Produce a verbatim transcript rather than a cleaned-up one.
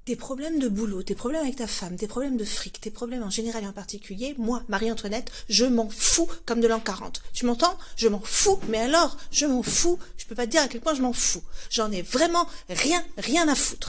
Tes problèmes de boulot, tes problèmes avec ta femme, tes problèmes de fric, tes problèmes en général et en particulier, moi, Marie-Antoinette, je m'en fous comme de l'an quarante. Tu m'entends? Je m'en fous, mais alors, je m'en fous. Je peux pas te dire à quel point je m'en fous. J'en ai vraiment rien, rien à foutre.